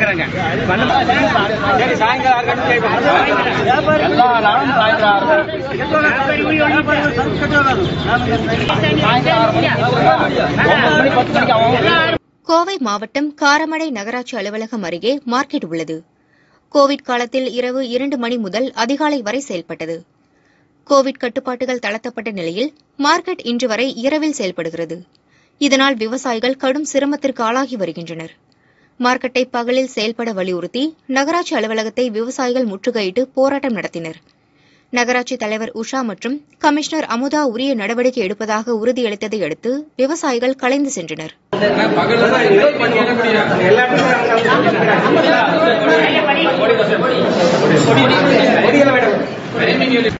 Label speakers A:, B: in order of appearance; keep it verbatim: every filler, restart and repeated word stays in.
A: கேட்கறேங்க. சரி சாயங்காலம் ஆறு கட்டு கேட்போம். எல்லா நாளும் சாயங்காலம்
B: கோவை மாவட்டம் காரமடை நகராட்சி அலுவலகம் அருகே மார்க்கெட் உள்ளது. கோவிட் காலத்தில் இரவு இரண்டு மணி முதல் அதிகாலை வரை செயல்பட்டது. கோவிட் கட்டுப்பாட்டுகள் தளர்த்தப்பட்ட நிலையில் மார்க்கெட் இன்று வரை இரவில் செயல்படுகிறது. இதனால் விவசாயிகள் கடும் சிரமத்திற்கு ஆளாகி வருகின்றனர். மார்க்கெட்டை பகலில் செயல்பட வலியுறுத்தி நகராட்சி அலுவலகத்தை விவசாயிகள் முற்றுகையிட்டு போராட்டம் நடத்தினர். நகராட்சி தலைவர் உஷா மற்றும் கமிஷனர் அமுதா உரிய நடவடிக்கை எடுப்பதாக உறுதியளித்ததை அடுத்து விவசாயிகள் கலைந்து சென்றனர்.